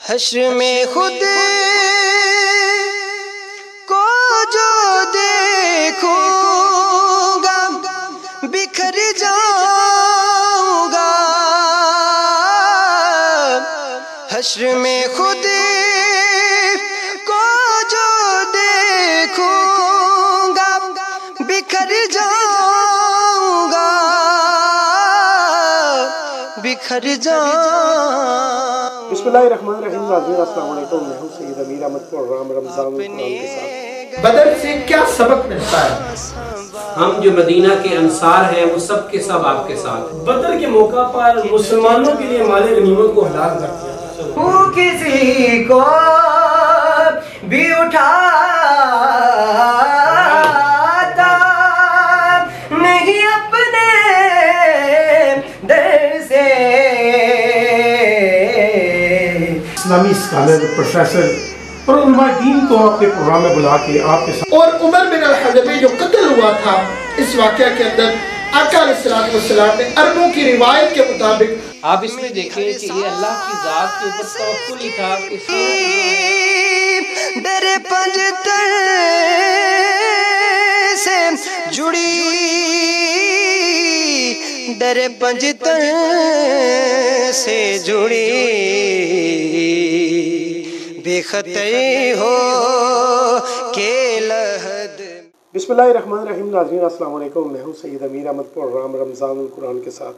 حشر میں خود کو جو دیکھوں گا بکھر جاؤں گا، حشر میں خود کو جو دیکھوں گا بکھر جاؤں گا، بکھر جاؤں۔ بسم اللہ الرحمن الرحیم۔ ناظرین السلام علیکم، میں ہوں سید امیر احمد، پروگرام رمضان القرآن کے ساتھ۔ بدر سے کیا سبق ملتا ہے؟ ہم جو مدینہ کے انصار ہیں وہ سب کے سب آپ کے ساتھ۔ بدر کے موقع پر مسلمانوں کے لیے مال غنیمت کو حلال کر دیا۔ وہ کسی کو بھی اٹھاتا نہیں اپنے در سے۔ اسلامی اسکالر، پروفیسر اور علماء دین کو اپنے پروگرام میں بلا کے آپ کے ساتھ، اور عمر بن الحضرمی جو قتل ہوا تھا، اس واقعہ کے اندر آقا علیہ السلام نے عربوں کی روایت کے مطابق آپ اس میں دیکھیں کہ یہ اللہ کی ذات کے اوپر توکل ہی تھا کہ در پنجتر سے جڑی، در پنجتر سے جڑی بے خطر ہو کے لحد۔ بسم اللہ الرحمن الرحیم۔ ناظرین السلام علیکم، میں ہوں سید امیر احمد، پروگرام رمضان القرآن کے ساتھ۔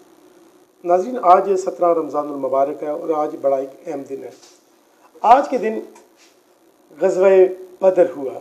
ناظرین، آج 17 رمضان المبارک ہے اور آج بڑا ایک اہم دن ہے۔ آج کے دن غزوہ بدر ہوا۔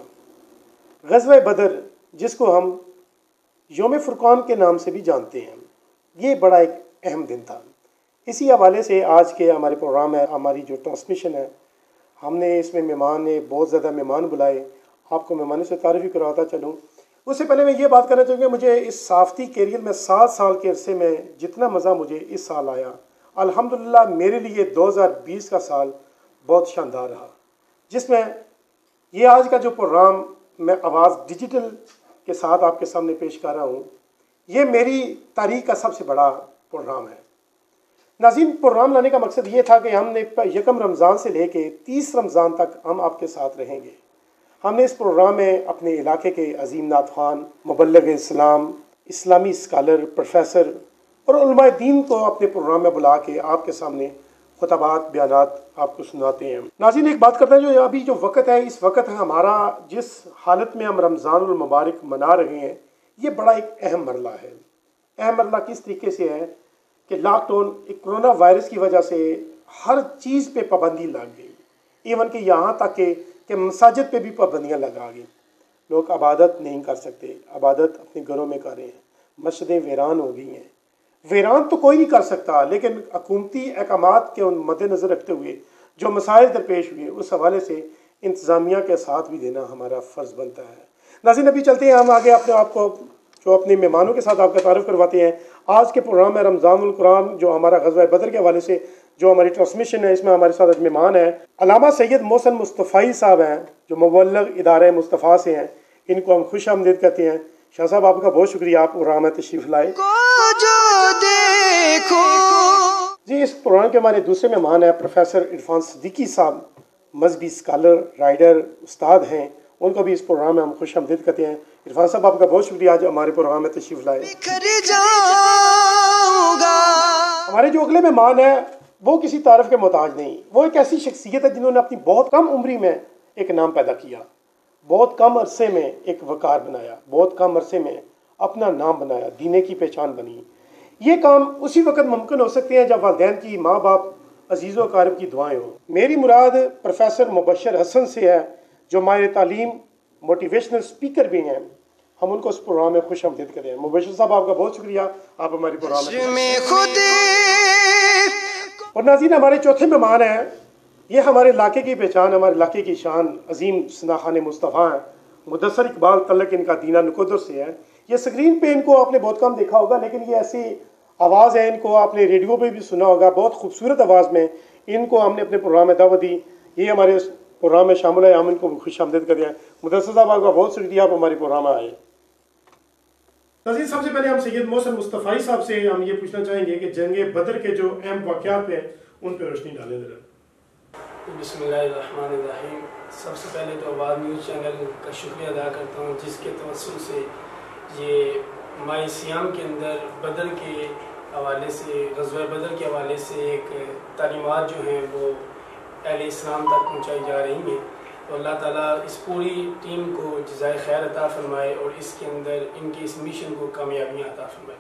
غزوہ بدر جس کو ہم یوم فرقان کے نام سے بھی جانتے ہیں، یہ بڑا ایک اہم دن تھا۔ اسی حوالے سے آج کے ہمارے پروگرام ہے، ہماری جو ٹرانسمیشن ہے، ہم نے اس میں بہت زیادہ مہمان بلائے۔ آپ کو مہمانوں سے تعارف کرواتا چلوں۔ اس سے پہلے میں یہ بات کرنا چاہوں گا، مجھے اس صحافتی کیریئر میں 7 سال کے عرصے میں جتنا مزہ مجھے اس سال آیا، الحمدللہ میرے لیے 2020 کا سال بہت شاندار رہا، جس میں یہ آج کا جو پروگرام میں آواز ڈیجیٹل کے ساتھ آپ کے سامنے پیش کر رہا ہوں، یہ میری تاریخ کا سب سے بڑا پروگرام ہے۔ ناظرین، پروگرام لانے کا مقصد یہ تھا کہ ہم نے 1 رمضان سے لے کے 30 رمضان تک ہم آپ کے ساتھ رہیں گے۔ ہم نے اس پروگرام میں اپنے علاقے کے عظیم نعت خوان، مبلغ اسلام، اسلامی اسکالر، پروفیسر اور علماء دین کو اپنے پروگرام میں بلا کے آپ کے سامنے خطبات، بیانات آپ کو سناتے ہیں۔ ناظرین، ایک بات کرتے ہیں، جو ابھی جو وقت ہے، اس وقت ہمارا جس حالت میں ہم رمضان المبارک منا رہے ہیں، یہ بڑا ایک اہم مرحلہ ہے۔ اہم مرحلہ کس طریقے سے ہے کہ لاک ڈاؤن، ایک کرونا وائرس کی وجہ سے ہر چیز پہ پابندی لگ گئی، ایون کہ یہاں تک کہ مساجد پہ بھی پابندیاں لگا گئی۔ لوگ عبادت نہیں کر سکتے، عبادت اپنے گھروں میں کر رہے ہیں، مسجدیں ویران ہو گئی ہیں۔ ویران تو کوئی نہیں کر سکتا، لیکن حکومتی احکامات کے مد نظر رکھتے ہوئے جو مسائل درپیش ہوئے، اس حوالے سے انتظامیہ کے ساتھ بھی دینا ہمارا فرض بنتا ہے۔ ناظرین، ابھی چلتے ہیں ہم آگے، اپنے آپ کو جو اپنے مہمانوں کے ساتھ آپ کا تعارف کرواتے ہیں۔ آج کے پروگرام میں رمضان القرآن جو ہمارا غزوہ بدر کے حوالے سے جو ہماری ٹرانسمیشن ہے، اس میں ہمارے ساتھ مہمان ہیں علامہ سید محسن مصطفی صاحب ہیں، جو مبلغ ادارہ مصطفیٰ سے ہیں۔ ان کو ہم خوش آمدید کہتے ہیں۔ شاہ صاحب، آپ کا بہت شکریہ، آپ پروگرام میں تشریف لائے۔ جی، اس پروگرام کے ہمارے دوسرے مہمان ہیں پروفیسر عرفان صدیقی صاحب، مذہبی اسکالر، رائڈر، استاد ہیں۔ ان کو بھی اس پروگرام میں ہم خوش آمدید کہتے ہیں۔ عرفان صاحب، آپ کا بہت شکریہ آج ہمارے پروگرام میں تشریف لائے۔ ہمارے جو اگلے مہمان ہیں وہ کسی تعارف کے محتاج نہیں، وہ ایک ایسی شخصیت ہے جنہوں نے اپنی بہت کم عمری میں ایک نام پیدا کیا، بہت کم عرصے میں ایک وقار بنایا، بہت کم عرصے میں اپنا نام بنایا، دینے کی پہچان بنی۔ یہ کام اسی وقت ممکن ہو سکتے ہیں جب والدین کی، ماں باپ، عزیز و اقارب کی دعائیں ہوں۔ میری مراد پروفیسر مبشر حسن سے ہے، جو ماہر تعلیم، موٹیویشنل اسپیکر بھی ہیں۔ ہم ان کو اس پروگرام میں خوش آمدید کریں۔ مبشر صاحب، آپ کا بہت شکریہ، آپ ہمارے پروگرام میں۔ اور ناظرین، ہمارے چوتھے مہمان ہیں، یہ ہمارے علاقے کی پہچان، ہمارے علاقے کی شان، عظیم ثناخوان مصطفیٰ ہیں۔ مدثر اقبال تعلق ان کا دینہ نکودر سے ہے۔ یہ اسکرین پہ ان کو آپ نے بہت کم دیکھا ہوگا، لیکن یہ ایسی آواز ہے، ان کو آپ نے ریڈیو پہ بھی سنا ہوگا، بہت خوبصورت آواز میں ان کو ہم نے اپنے پروگرام میں دعوت دی۔ یہ ہمارے پروگرام میں شامل ہے، ہم ان کو خوش آمدید کرتے ہیں۔ مدثر صاحب، آپ کا بہت شکریہ، آپ ہمارے پروگرام میں آئے۔ ناظرین، سب سے پہلے ہم سید محسن مصطفی صاحب سے ہم یہ پوچھنا چاہیں گے کہ جنگ بدر کے جو اہم واقعات ہیں ان پہ روشنی ڈالیں ذرا۔ بسم اللہ الرحمن الرحیم. سب سے پہلے تو آواز نیوز چینل کا شکریہ ادا کرتا ہوں جس کے توسل سے یہ ماہ سیام کے اندر بدر کے حوالے سے، غزوہ بدر کے حوالے سے ایک تعلیمات جو ہیں وہ اہل اسلام تک پہنچائی جا رہی ہیں. تو اللہ تعالیٰ اس پوری ٹیم کو جزائے خیر عطا فرمائے اور اس کے اندر ان کی اس مشن کو کامیابیاں عطا فرمائے.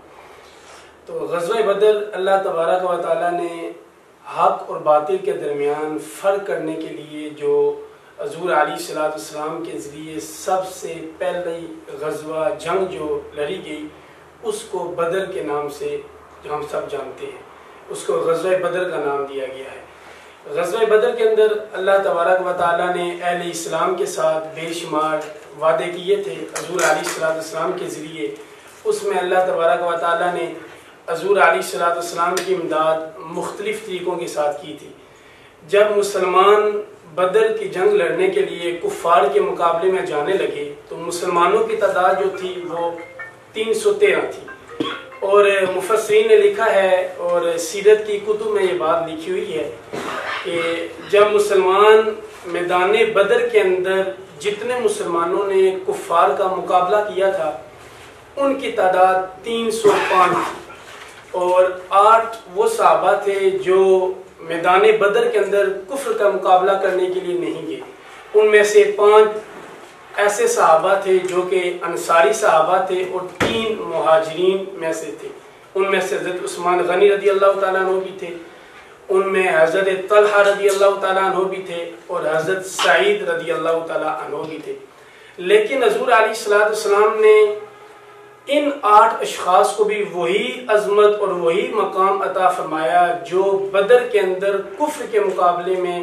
تو غزوہ بدر اللہ تبارک و تعالیٰ نے حق اور باطل کے درمیان فرق کرنے کے لیے جو حضور علیہ الصلوۃ والسلام کے ذریعے سب سے پہلی غزوہ جنگ جو لڑی گئی اس کو بدر کے نام سے جو ہم سب جانتے ہیں، اس کو غزوہ بدر کا نام دیا گیا ہے. غزوہ بدر کے اندر اللہ تبارک و تعالیٰ نے اہل اسلام کے ساتھ بے شمار وعدے کیے تھے حضور علیہ الصلوۃ والسلام کے ذریعے. اس میں اللہ تبارک و تعالیٰ نے حضور علیہ الصلوۃ والسلام کی امداد مختلف طریقوں کے ساتھ کی تھی. جب مسلمان بدر کی جنگ لڑنے کے لیے کفار کے مقابلے میں جانے لگے تو مسلمانوں کی تعداد جو تھی وہ 313 تھی. اور مفسرین نے لکھا ہے اور سیرت کی کتب میں یہ بات لکھی ہوئی ہے کہ جب مسلمان میدان بدر کے اندر جتنے مسلمانوں نے کفار کا مقابلہ کیا تھا ان کی تعداد 305 تھی، اور 8 وہ صحابہ تھے جو میدان بدر کے اندر کفر کا مقابلہ کرنے کے لیے نہیں گئے. ان میں سے 5 ایسے صحابہ تھے جو کہ انصاری صحابہ تھے اور 3 مہاجرین میں سے تھے. ان میں سے حضرت عثمان غنی رضی اللہ تعالیٰ عنہ بھی تھے، ان میں حضرت طلحہ رضی اللہ تعالیٰ عنہ بھی تھے اور حضرت سعید رضی اللہ تعالیٰ عنہ بھی تھے. لیکن حضور علیہ الصلوۃ والسلام نے ان 8 اشخاص کو بھی وہی عظمت اور وہی مقام عطا فرمایا جو بدر کے اندر کفر کے مقابلے میں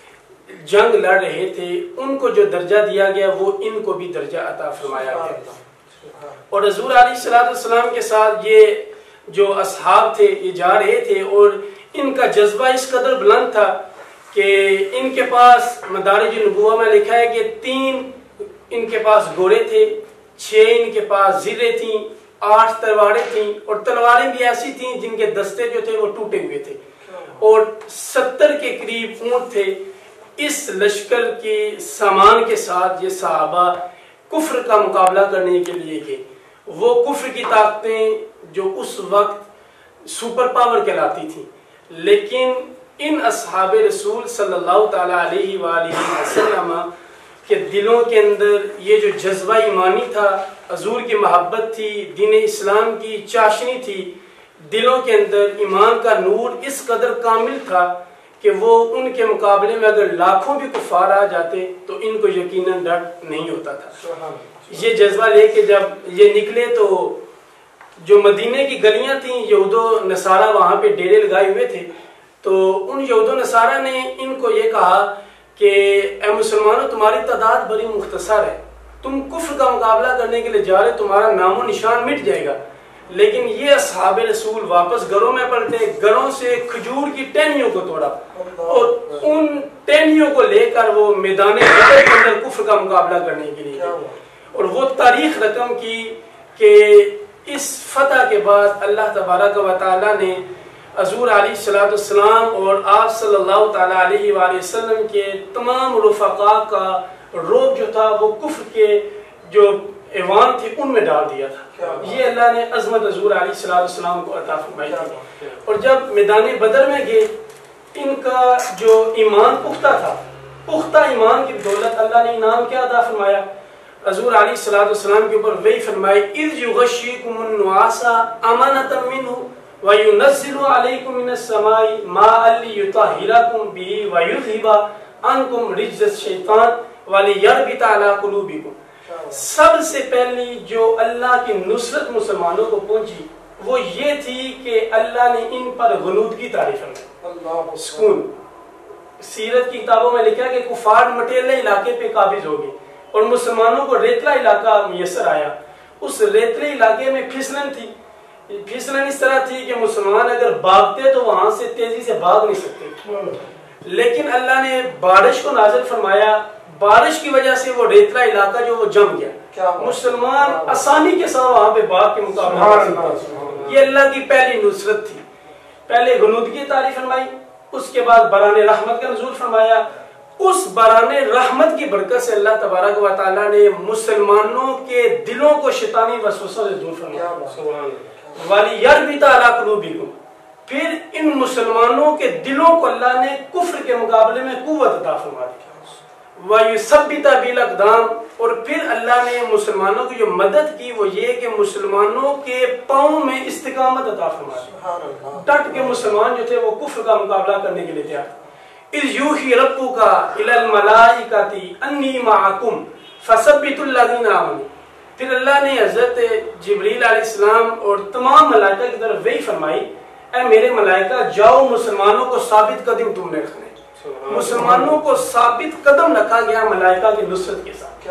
جنگ لڑ رہے تھے. ان کو جو درجہ دیا گیا وہ ان کو بھی درجہ عطا فرمایا گیا. اور حضور علیہ الصلوۃ والسلام کے ساتھ یہ جو اصحاب تھے یہ جا رہے تھے اور ان کا جذبہ اس قدر بلند تھا کہ ان کے پاس مدارج النبوہ میں لکھا ہے کہ 3 ان کے پاس گھوڑے تھے، 6 ان کے پاس زریں تھیں، 8 تلواریں تھیں، اور تلواریں بھی ایسی تھیں جن کے دستے جو تھے وہ ٹوٹے ہوئے تھے، اور 70 کے قریب اونٹ تھے. اس لشکر کے سامان کے ساتھ یہ صحابہ کفر کا مقابلہ کرنے کے لیے گئے. وہ کفر کی طاقتیں جو اس وقت سپر پاور کہلاتی تھیں، لیکن ان اصحاب رسول صلی اللہ تعالیٰ علیہ وآلہ وسلم کہ دلوں کے اندر یہ جو جذبہ ایمانی تھا، حضور کی محبت تھی، دین اسلام کی چاشنی تھی، دلوں کے اندر ایمان کا نور اس قدر کامل تھا کہ وہ ان کے مقابلے میں اگر لاکھوں بھی کفار آ جاتے تو ان کو یقیناً ڈر نہیں ہوتا تھا. یہ جذبہ لے کے جب یہ نکلے تو جو مدینے کی گلیاں تھیں یہود و نصارہ وہاں پہ ڈیرے لگائے ہوئے تھے، تو ان یہود و نصارہ نے ان کو یہ کہا کہ اے مسلمانوں تمہاری تعداد بڑی مختصر ہے، تم کفر کا مقابلہ کرنے کے لیے جا رہے، تمہارا نام و نشان مٹ جائے گا. لیکن یہ اصحاب رسول واپس گھروں میں پلٹے، گھروں سے کھجور کی ٹہنیوں کو توڑا اور ان ٹہنیوں کو لے کر وہ میدان بدر کے اندر کفر کا مقابلہ کرنے کے لیے گئے. اور وہ تاریخ رقم کی کہ اس فتح کے بعد اللہ تبارک و تعالیٰ نے حضور علیہ الصلوۃ والسلام اور آپ صلی اللہ تعالیٰ علیہ وآلہ وسلم کے تمام رفقاء کا روب جو تھا وہ کفر کے جو ایوان تھی ان میں ڈال دیا تھا. یہ اللہ نے عظمت حضور علیہ الصلوۃ والسلام کو عطا فرمائی تھی. اور جب میدان بدر میں گئے ان کا جو ایمان پختہ تھا، پختہ ایمان کی بدولت اللہ نے انعام کیا عطا فرمایا؟ حضور علیہ الصلوۃ والسلام کے اوپر وہی فرمائے اذ یغشیکم النعاس امانۃ منہ وَيُنَزِّلُ عَلَيْكُم مِّنَ السَّمَاءِ مَاءً لِّيُطَهِّرَكُم بِهِ وَيُذْهِبَ عَنكُم رِجْزَ الشَّيْطَانِ وَلِيَرْبِطَ عَلَىٰ قُلُوبِكُم. سب سے پہلی جو اللہ کی نصرت مسلمانوں کو پہنچی وہ یہ تھی کہ اللہ نے ان پر غنودگی طاری فرمائی، سکون. سیرت کی کتابوں میں لکھا ہے کہ کفار مٹیلے علاقے پہ قابض ہو گئے اور مسلمانوں کو ریتلا علاقہ میسر آیا. اس ریتلے علاقے میں پھسلن تھی. پھسلن اس طرح تھی کہ مسلمان اگر بھاگتے تو وہاں سے تیزی سے بھاگ نہیں سکتے، لیکن اللہ نے بارش کو نازل فرمایا. بارش کی وجہ سے وہ ریتلا علاقہ جو وہ جم گیا، مسلمان آسانی کے ساتھ وہاں پہ بھاگ کے مقابلہ. یہ اللہ کی پہلی نصرت تھی. پہلے غنودگی طاری فرمائی، اس کے بعد بران رحمت کا نزول فرمایا. اس بران رحمت کی برکت سے اللہ تبارک و تعالیٰ نے مسلمانوں کے دلوں کو شیطانی وسوسوں سے دور فرمایا. وَلِيَرْبِطَ عَلَىٰ قُلُوبِكُمْ. پھر ان مسلمانوں کے دلوں کو اللہ نے کفر کے مقابلے میں قوت عطا فرما دی. وَيُثَبِّتَ بِالْأَقْدَامِ. اور پھر اللہ نے مسلمانوں کی جو مدد کی وہ یہ کہ مسلمانوں کے پاؤں میں استقامت عطا فرما دی. ڈٹ کے مسلمان جو تھے وہ کفر کا مقابلہ کرنے کے لیے تیار. اِذْ يُوحِي رَبُّكَ إِلَى الْمَلَائِكَةِ أَنِّي مَعَكُمْ فَثَبِّتُوا الَّذِينَ آمَنُوا. پھر اللہ نے حضرت جبریل علیہ السلام اور تمام ملائکہ کی طرف وحی فرمائی اے میرے ملائکہ جاؤ مسلمانوں کو ثابت قدم تم نے رکھنے. مسلمانوں کو ثابت قدم رکھا گیا ملائکہ کی نصرت کے ساتھ.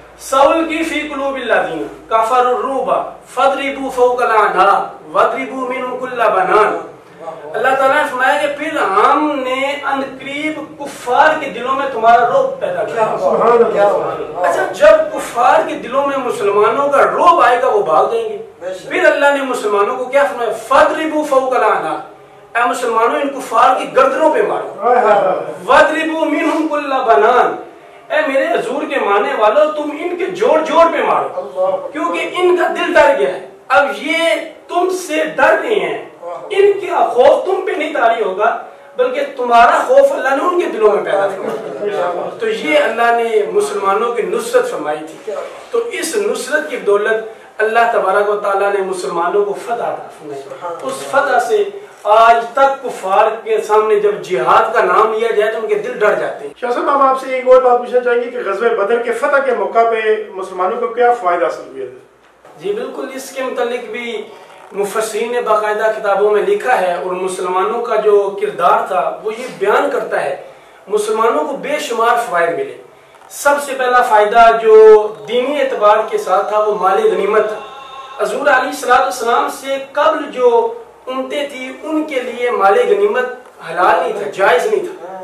سول کی فی قلوب الذین کفروا الرعب فاضربوا فوق الاعناق واضربوا منهم كل بنان. اللہ تعالیٰ نے فرمایا کہ پھر ہم نے ان قریب کفار کے دلوں میں تمہارا رعب پیدا کیا. اچھا جب کفار کے دلوں میں مسلمانوں کا رعب آئے گا وہ بھاگ جائیں گے. پھر اللہ نے مسلمانوں کو کیا فرمایا فاضربوا فوق الاعناق. اے مسلمانوں ان کفار کی گردنوں پہ مارو. واضربوا منهم كل بنان. اے میرے حضور کے ماننے والوں تم ان کے جوڑ جوڑ پہ مارو کیونکہ ان کا دل ڈر گیا ہے. اب یہ تم سے ڈر رہے ہیں. ان کا خوف تم پہ نہیں طاری ہوگا بلکہ تمہارا خوف اللہ نے ان کے دلوں میں پیدا فرمایا. تو یہ اللہ نے مسلمانوں کی نصرت فرمائی تھی. تو اس نصرت کی بدولت اللہ تبارک و تعالیٰ نے مسلمانوں کو فتح عطا فرمائی. اس فتح سے آج تک کفار کے سامنے جب جہاد کا نام لیا جائے تو ان کے دل ڈر جاتے ہیں. شاہ صاحب ہم آپ سے ایک اور بات پوچھنا چاہیں گے کہ غزوہ بدر کے فتح کے موقع پہ مسلمانوں کو کیا فائدہ حاصل ہوئے تھے؟ جی بالکل اس کے متعلق بھی مفسرین نے باقاعدہ کتابوں میں لکھا ہے اور مسلمانوں کا جو کردار تھا وہ یہ بیان کرتا ہے. مسلمانوں کو بے شمار فوائد ملے. سب سے پہلا فائدہ جو دینی اعتبار کے ساتھ تھا وہ مال غنیمت تھا. حضور علیہ السلام سے قبل جو امتیں تھی ان کے لیے مال غنیمت حلال نہیں تھا جائز نہیں تھا.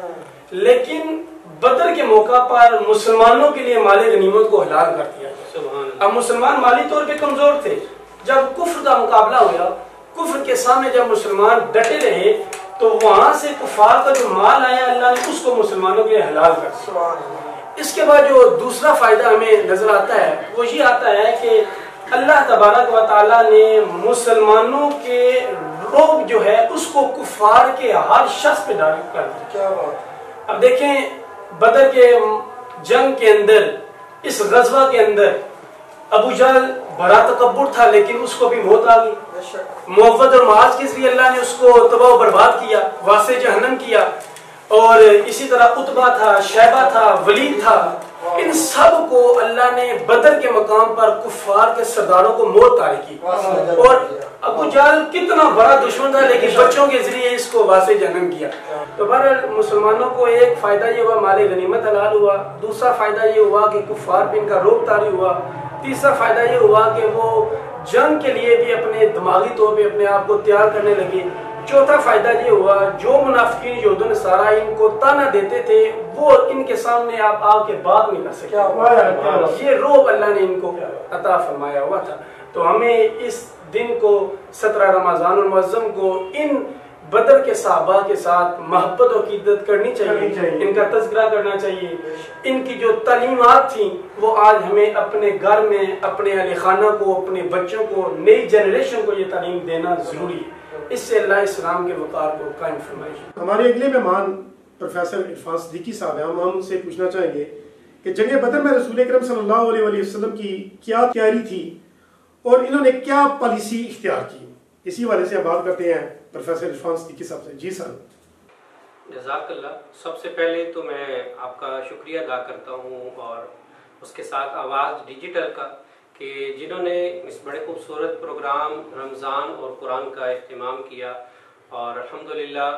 لیکن بدر کے موقع پر مسلمانوں کے لیے مال غنیمت کو حلال کر دیا. اب مسلمان مالی طور پہ کمزور تھے. جب کفر کا مقابلہ ہوا کفر کے سامنے جب مسلمان ڈٹے رہے تو وہاں سے کفار کا جو مال آیا اللہ نے اس کو مسلمانوں کے لیے حلال کر دیا. اس کے بعد جو دوسرا فائدہ ہمیں نظر آتا ہے وہ یہ آتا ہے کہ اللہ تبارک و تعالیٰ نے مسلمانوں کے رعب جو ہے اس کو کفار کے ہر شخص پہ ڈال کر دیا. اب دیکھیں بدر کے جنگ کے اندر اس غزوہ کے اندر ابو جہل بڑا تکبر تھا لیکن اس کو بھی موت آ گئی. معوذ اور معاذ کے ذریعے اللہ نے اس کو تباہ و برباد کیا واسع جہنم کیا. اور اسی طرح عتبہ تھا شیبہ تھا ولید تھا. ان سب کو اللہ نے بدر کے مقام پر کفار کے سرداروں کو موت طاری کی. اور ابو جہل کتنا بڑا دشمن تھا لیکن بچوں کے ذریعے اس کو واسع جہنم کیا. تو بہرحال مسلمانوں کو ایک فائدہ یہ ہوا مال غنیمت حلال ہوا. دوسرا فائدہ یہ ہوا کہ کفار پہ ان کا رعب طاری ہوا. تیسرا فائدہ یہ ہوا کہ وہ جنگ کے لیے بھی اپنے دماغی طور پہ اپنے آپ کو تیار کرنے لگے. چوتھا فائدہ یہ ہوا جو منافقین یہود و نصارہ ان کو تانا دیتے تھے وہ ان کے سامنے آپ آ کے بات نہیں کر سکتے. یہ رعب اللہ نے ان کو عطا فرمایا ہوا تھا. تو ہمیں اس دن کو 17 رمضان المعظم کو ان بدر کے صحابہ کے ساتھ محبت و عقیدت کرنی چاہیے. ان کا تذکرہ کرنا چاہیے. ان کی جو تعلیمات تھیں وہ آج ہمیں اپنے گھر میں اپنے اہل خانہ کو اپنے بچوں کو نئی جنریشن کو یہ تعلیم دینا ضروری ہے. اس سے اللہ اسلام کے وقار کو قائم فرمائے. ہمارے اگلے مہمان پروفیسر عرفان صدیقی صاحب ہیں. ہم ان سے پوچھنا چاہیں گے کہ جنگ بدر میں رسول اکرم صلی اللہ علیہ وسلم کی کیا تیاری تھی اور انہوں نے کیا پالیسی اختیار کی. اسی والے سے ہم بات کرتے ہیں پروفیسر عرفان صدیقی صاحب سے. جی سر. جزاک اللہ. سب سے پہلے تو میں آپ کا شکریہ ادا کرتا ہوں اور اس کے ساتھ آواز ڈیجیٹل کا کہ جنہوں نے اس بڑے خوبصورت پروگرام رمضان اور قرآن کا اہتمام کیا. اور الحمدللہ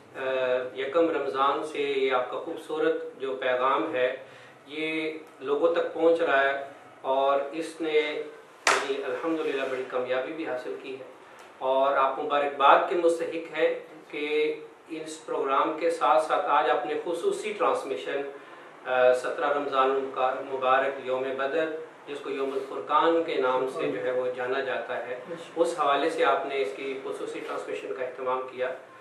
یکم رمضان سے یہ آپ کا خوبصورت جو پیغام ہے یہ لوگوں تک پہنچ رہا ہے اور اس نے الحمدللہ بڑی کامیابی بھی حاصل کی ہے. اور آپ مبارکباد کے مستحق ہیں کہ اس پروگرام کے ساتھ ساتھ آج آپ نے خصوصی ٹرانسمیشن 17 رمضان مبارک یوم بدر جس کو یوم الفرقان کے نام سے جو ہے وہ جانا جاتا ہے اس حوالے سے آپ نے اس کی خصوصی ٹرانسمیشن کا اہتمام کیا.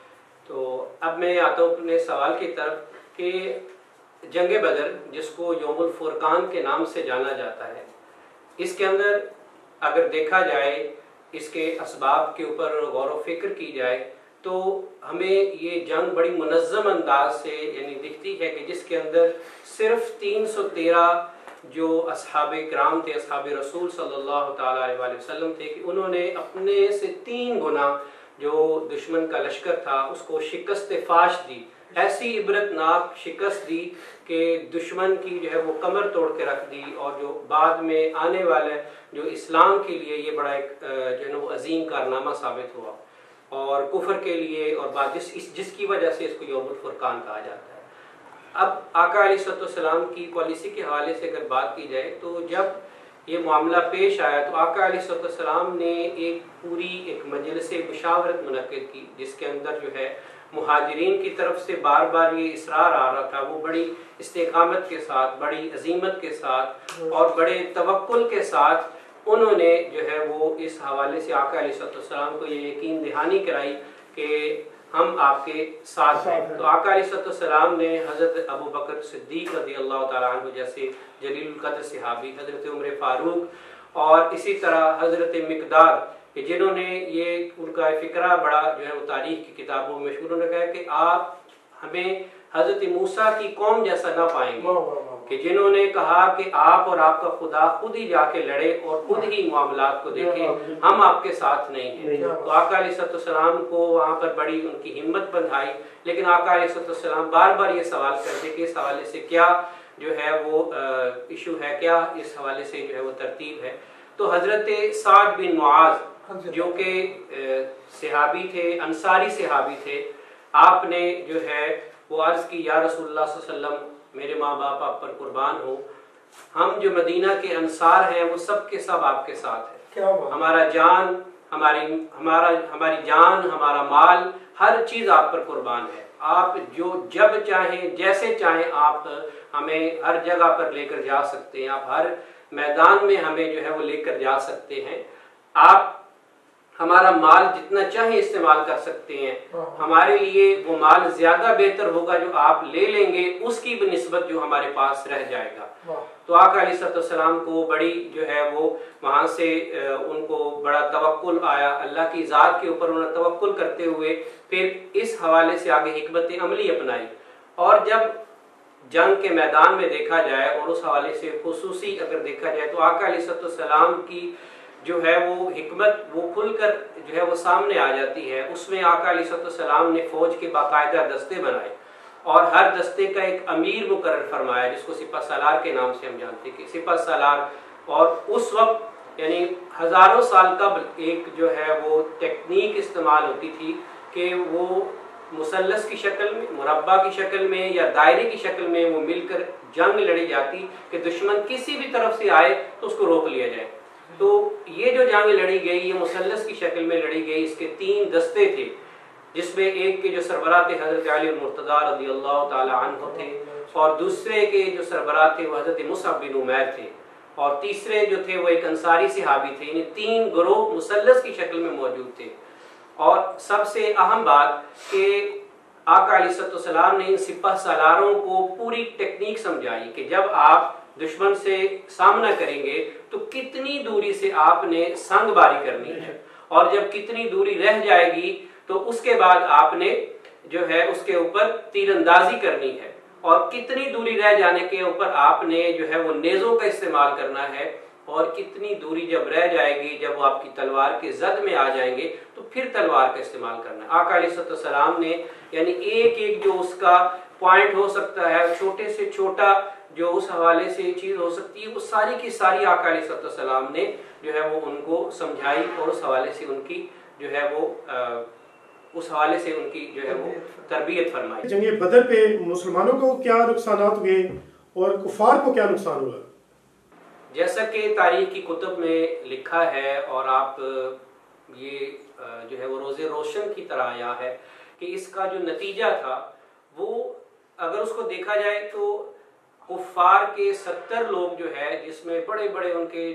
تو اب میں آتا ہوں اپنے سوال کی طرف کہ جنگ بدر جس کو یوم الفرقان کے نام سے جانا جاتا ہے، اس کے اندر اگر دیکھا جائے، اس کے اسباب کے اوپر غور و فکر کی جائے تو ہمیں یہ جنگ بڑی منظم انداز سے یعنی دکھتی ہے کہ جس کے اندر صرف 313 جو اصحاب کرام تھے، اصحاب رسول صلی اللہ تعالیٰ علیہ وسلم تھے، کہ انہوں نے اپنے سے 3 گنا جو دشمن کا لشکر تھا اس کو شکست فاش دی، ایسی عبرتناک شکست دی کہ دشمن کی جو ہے وہ کمر توڑ کے رکھ دی، اور جو بعد میں آنے والے جو اسلام کے لیے یہ بڑا ایک جو ہے وہ عظیم کارنامہ ثابت ہوا، اور کفر کے لیے اور بعد جس کی وجہ سے اس کو یوم الفرقان کہا جاتا ہے۔ اب آقا علیہ السلام کی پالیسی کے حوالے سے اگر بات کی جائے تو جب یہ معاملہ پیش آیا تو آقا علیہ السلام نے ایک مجلس مشاورت منعقد کی، جس کے اندر جو ہے مہاجرین کی طرف سے بار بار یہ اصرار آ رہا تھا، وہ بڑی استقامت کے ساتھ، بڑی عظیمت کے ساتھ اور بڑے توکل کے ساتھ انہوں نے جو ہے وہ اس حوالے سے آقا علیہ السلام کو یہ یقین دہانی کرائی کہ ہم آپ کے ساتھ ہیں۔ تو آقا علیہ السلام نے حضرت ابو بکر صدیق رضی اللہ تعالیٰ عنہ جیسے جلیل القدر صحابی، حضرت عمر فاروق اور اسی طرح حضرت مقداد، کہ جنہوں نے یہ ان کا فکرہ بڑا جو ہے وہ تاریخ کی کتابوں میں مشہور، انہوں نے کہا کہ آپ ہمیں حضرت موسیٰ کی قوم جیسا نہ پائیں گے، کہ جنہوں نے کہا کہ آپ اور آپ کا خدا خود ہی جا کے لڑے اور خود ہی معاملات کو دیکھے، ہم آپ کے ساتھ نہیں ہیں۔ تو آقا علیہ السلام کو وہاں پر بڑی ان کی ہمت بندھائی، لیکن آقا علیہ السلام بار بار یہ سوال کرتے کہ اس حوالے سے کیا جو ہے وہ ایشو ہے، کیا اس حوالے سے جو ہے وہ ترتیب ہے۔ تو حضرت سعد بن معاذ جو کہ صحابی تھے، انصاری صحابی تھے، آپ نے جو ہے وہ عرض کی یا رسول اللہ صلی اللہ علیہ وسلم میرے ماں باپ آپ پر قربان ہو، ہم جو مدینہ کے انصار ہیں وہ سب کے سب آپ کے ساتھ ہیں، ہمارا جان ہماری جان، ہمارا مال، ہر چیز آپ پر قربان ہے، آپ جو جب چاہیں جیسے چاہیں آپ ہمیں ہر جگہ پر لے کر جا سکتے ہیں، آپ ہر میدان میں ہمیں جو ہے وہ لے کر جا سکتے ہیں، آپ ہمارا مال جتنا چاہیں استعمال کر سکتے ہیں، ہمارے لیے وہ مال زیادہ بہتر ہوگا جو آپ لے لیں گے اس کی بنسبت جو ہمارے پاس رہ جائے گا۔ تو آقا علیہ السلام کو بڑی جو ہے وہ وہاں سے ان کو بڑا توکل آیا، اللہ کی ذات کے اوپر انہوں نے توکل کرتے ہوئے پھر اس حوالے سے آگے حکمت عملی اپنائی، اور جب جنگ کے میدان میں دیکھا جائے اور اس حوالے سے خصوصی اگر دیکھا جائے تو آقا علیہ السلام کی جو ہے وہ حکمت وہ کھل کر جو ہے وہ سامنے آ جاتی ہے۔ اس میں آقا علیہ السلام نے فوج کے باقاعدہ دستے بنائے اور ہر دستے کا ایک امیر مقرر فرمایا، جس کو سپہ سالار کے نام سے ہم جانتے ہیں کہ سپہ سالار، اور اس وقت یعنی ہزاروں سال قبل ایک جو ہے وہ ٹیکنیک استعمال ہوتی تھی کہ وہ مثلث کی شکل میں، مربع کی شکل میں یا دائرے کی شکل میں وہ مل کر جنگ لڑی جاتی کہ دشمن کسی بھی طرف سے آئے تو اس کو روک لیا جائے۔ تو یہ جو جنگ لڑی گئی یہ مثلث کی شکل میں لڑی گئی، اس کے 3 دستے تھے، جس میں ایک کے جو سربراہ تھے حضرت علی المرتضیٰ رضی اللہ تعالی عنہ تھے، اور دوسرے کے جو سربراہ تھے وہ حضرت مصعب بن عمیر تھے، اور تیسرے جو تھے وہ ایک انصاری صحابی تھے، یعنی 3 گروہ مثلث کی شکل میں موجود تھے۔ اور سب سے اہم بات کہ آقا علیہ السلام نے ان سپہ سالاروں کو پوری ٹیکنیک سمجھائی کہ جب آپ دشمن سے سامنا کریں گے تو کتنی دوری سے آپ نے سنگ باری کرنی ہے، اور جب کتنی دوری رہ جائے گی تو اس کے بعد آپ نے جو ہے اس کے اوپر تیر اندازی کرنی ہے، اور کتنی دوری رہ جانے کے اوپر آپ نے جو ہے وہ نیزوں کا استعمال کرنا ہے، اور کتنی دوری جب رہ جائے گی، جب وہ آپ کی تلوار کے زد میں آ جائیں گے تو پھر تلوار کا استعمال کرنا ہے۔ آقا علیہ السلام نے یعنی ایک جو اس کا پوائنٹ ہو سکتا ہے، چھوٹے سے چھوٹا جو اس حوالے سے چیز ہو سکتی ہے، وہ ساری کی ساری آقا علیہ السلام نے جو ہے وہ ان کو سمجھائی، اور اس حوالے سے ان کی جو ہے وہ اس حوالے سے ان کی جو ہے وہ تربیت فرمائی۔ جنگ بدر پہ مسلمانوں کو کیا نقصانات ہوئے اور کفار کو کیا نقصان ہوا؟ جیسا کہ تاریخ کی کتب میں لکھا ہے، اور آپ یہ جو ہے وہ روز روشن کی طرح آیا ہے کہ اس کا جو نتیجہ تھا وہ اگر اس کو دیکھا جائے تو کفار کے 70 لوگ جو ہے، جس میں بڑے بڑے ان کے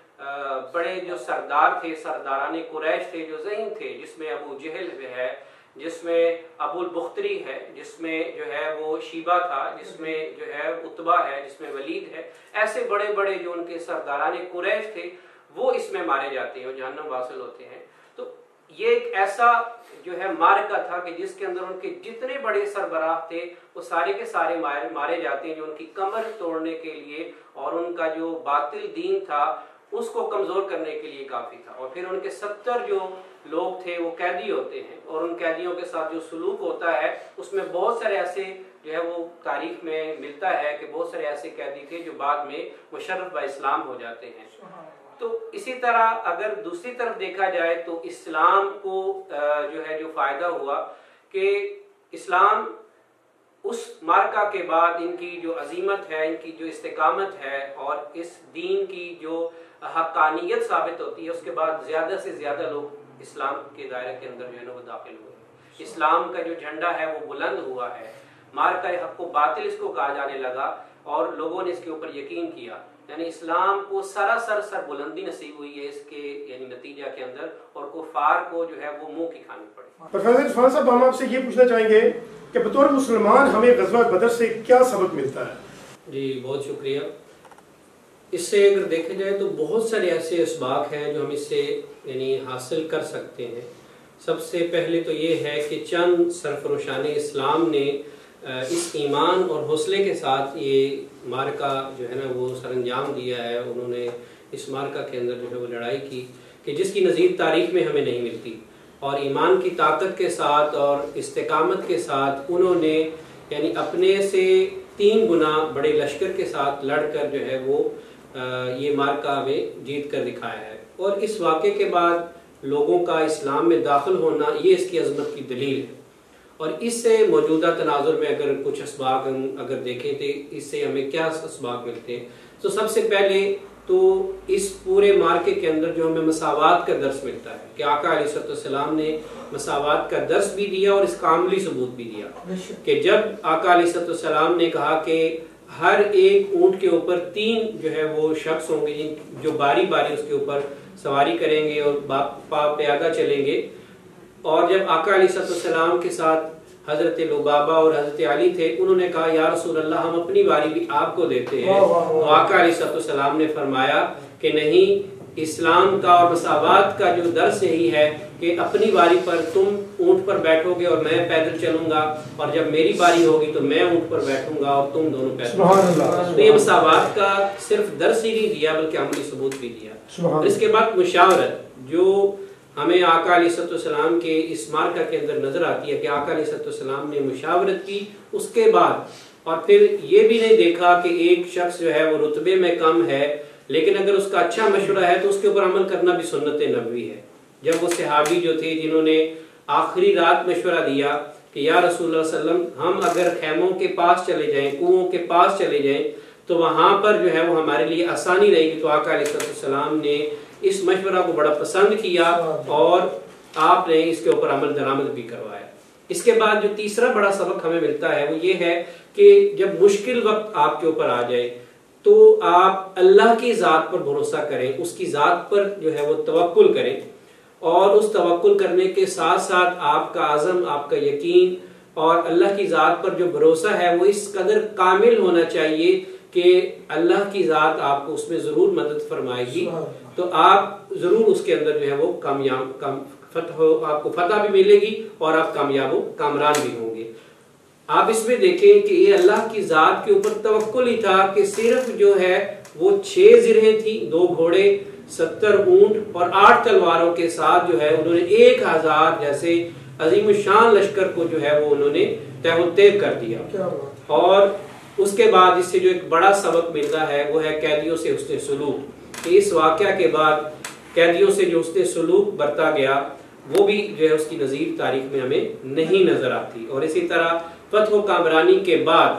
جو سردار تھے، سرداران قریش تھے، جو ذہین تھے، جس میں ابو جہل ہے، جس میں ابو البختری ہے، جس میں جو ہے وہ شیبہ تھا، جس میں جو ہے عتبہ ہے، جس میں ولید ہے، ایسے بڑے بڑے جو ان کے سرداران قریش تھے وہ اس میں مارے جاتے ہیں اور جہنم واصل ہوتے ہیں۔ تو یہ ایک ایسا جو ہے مارکہ تھا کہ جس کے اندر ان کے جتنے بڑے سربراہ تھے وہ سارے کے سارے مارے جاتے ہیں، جو ان کی کمر توڑنے کے لیے اور ان کا جو باطل دین تھا اس کو کمزور کرنے کے لیے کافی تھا۔ اور پھر ان کے 70 جو لوگ تھے وہ قیدی ہوتے ہیں، اور ان قیدیوں کے ساتھ جو سلوک ہوتا ہے اس میں بہت سارے ایسے جو ہے وہ تاریخ میں ملتا ہے کہ بہت سارے ایسے قیدی تھے جو بعد میں مشرف با اسلام ہو جاتے ہیں۔ تو اسی طرح اگر دوسری طرف دیکھا جائے تو اسلام کو جو ہے جو فائدہ ہوا کہ اسلام اس مارکہ کے بعد ان کی جو عظیمت ہے، ان کی جو استقامت ہے اور اس دین کی جو حقانیت ثابت ہوتی ہے، اس کے بعد زیادہ سے زیادہ لوگ اسلام کے دائرے کے اندر جو ہے وہ داخل ہوئے۔ اسلام کا جو جھنڈا ہے وہ بلند ہوا ہے، مارکہ حق و باطل اس کو کہا جانے لگا اور لوگوں نے اس کے اوپر یقین کیا، یعنی اسلام کو سراسر سر بلندی نصیب ہوئی ہے اس کے یعنی نتیجہ کے اندر، اور کفار کو جو ہے وہ منہ کی کھانی پڑی۔ پروفیسر عرفان صاحب، ہم آپ سے یہ پوچھنا چاہیں گے کہ بطور مسلمان ہمیں غزوہ بدر سے کیا سبق ملتا ہے؟ جی بہت شکریہ۔ اس سے اگر دیکھا جائے تو بہت سارے ایسے اسباق ہیں جو ہم اس سے یعنی حاصل کر سکتے ہیں۔ سب سے پہلے تو یہ ہے کہ چند سرفروشان اسلام نے اس ایمان اور حوصلے کے ساتھ یہ مارکہ جو ہے نا وہ سر انجام دیا ہے۔ انہوں نے اس مارکہ کے اندر جو ہے وہ لڑائی کی کہ جس کی نظیر تاریخ میں ہمیں نہیں ملتی، اور ایمان کی طاقت کے ساتھ اور استقامت کے ساتھ انہوں نے یعنی اپنے سے 3 گنا بڑے لشکر کے ساتھ لڑ کر جو ہے وہ یہ مارکہ میں جیت کر دکھایا ہے۔ اور اس واقعے کے بعد لوگوں کا اسلام میں داخل ہونا یہ اس کی عظمت کی دلیل ہے۔ اور اس سے موجودہ تناظر میں اگر کچھ اسباق ہم اگر دیکھیں تو اس سے ہمیں کیا اسباق ملتے ہیں، تو سب سے پہلے تو اس پورے مارکے کے اندر جو ہمیں مساوات کا درس ملتا ہے کہ آقا علیہ السلام نے مساوات کا درس بھی دیا اور اس کا عملی ثبوت بھی دیا کہ جب آقا علیہ السلام نے کہا کہ ہر ایک اونٹ کے اوپر 3 جو ہے وہ شخص ہوں گے جو باری باری اس کے اوپر سواری کریں گے اور پیادہ چلیں گے، اور جب آقا علیہ السلام کے ساتھ حضرت لبابہ اور حضرت علی تھے، انہوں نے کہا یا رسول اللہ ہم اپنی باری بھی آپ کو دیتے ہیں، تو آقا علیہ السلام نے فرمایا کہ نہیں، اسلام کا اور مساوات کا جو درس یہی ہے کہ اپنی باری پر تم اونٹ پر بیٹھو گے اور میں پیدل چلوں گا، اور جب میری باری ہوگی تو میں اونٹ پر بیٹھوں گا اور تم دونوں پیدل۔ تو یہ مساوات کا صرف درس ہی نہیں دیا بلکہ عملی ثبوت بھی دیا۔ اور اس کے بعد مشاورت جو ہمیں آقا علیہ السلام کے اس مارکہ کے اندر نظر آتی ہے کہ آقا علیہ السلام نے مشاورت کی اس کے بعد، اور پھر یہ بھی نہیں دیکھا کہ ایک شخص جو ہے وہ رتبے میں کم ہے لیکن اگر اس کا اچھا مشورہ ہے تو اس کے اوپر عمل کرنا بھی سنت نبوی ہے۔ جب وہ صحابی جو تھے جنہوں نے آخری رات مشورہ دیا کہ یا رسول اللہ صلی اللہ علیہ وسلم ہم اگر خیموں کے پاس چلے جائیں، کنووں کے پاس چلے جائیں تو وہاں پر جو ہے وہ ہمارے لیے آسانی رہے گی، تو آقا علیہ السلام نے اس مشورہ کو بڑا پسند کیا اور آپ نے اس کے اوپر عمل درآمد بھی کروایا۔ اس کے بعد جو تیسرا بڑا سبق ہمیں ملتا ہے وہ یہ ہے کہ جب مشکل وقت آپ کے اوپر آ جائے تو آپ اللہ کی ذات پر بھروسہ کریں، اس کی ذات پر جو ہے وہ توکل کریں، اور اس توکل کرنے کے ساتھ ساتھ آپ کا عزم، آپ کا یقین اور اللہ کی ذات پر جو بھروسہ ہے وہ اس قدر کامل ہونا چاہیے کہ اللہ کی ذات آپ کو اس میں ضرور مدد فرمائے گی، تو آپ ضرور اس کے اندر جو ہے وہ کامیاب آپ کو فتح بھی ملے گی اور آپ کامیاب و کامران بھی ہوں گے۔ آپ اس میں دیکھیں کہ یہ اللہ کی ذات کے اوپر توکل ہی تھا کہ صرف جو ہے وہ 6 زرہیں تھی، 2 گھوڑے، 70 اونٹ اور 8 تلواروں کے ساتھ جو ہے انہوں نے 1000 جیسے عظیم الشان لشکر کو جو ہے وہ انہوں نے تہ و تیغ کر دیا۔ اور اس کے بعد اس سے جو ایک بڑا سبق ملتا ہے وہ ہے قیدیوں سے حسن سلوک، کہ اس واقعہ کے بعد قیدیوں سے جو حسن سلوک برتا گیا وہ بھی جو ہے اس کی نظیر تاریخ میں ہمیں نہیں نظر آتی۔ اور اسی طرح فتح و کامرانی کے بعد